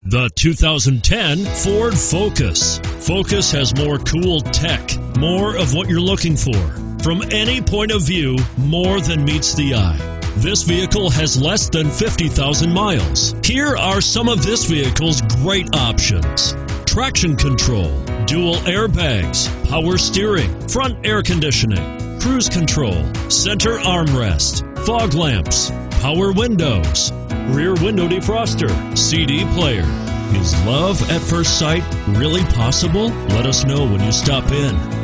The 2010 Ford Focus. Focus has more cool tech, more of what you're looking for. From any point of view, more than meets the eye. This vehicle has less than 50,000 miles. Here are some of this vehicle's great options: traction control, dual airbags, power steering, front air conditioning, cruise control, center armrest, fog lamps, power windows, rear window defroster, CD player. Is love at first sight really possible? Let us know when you stop in.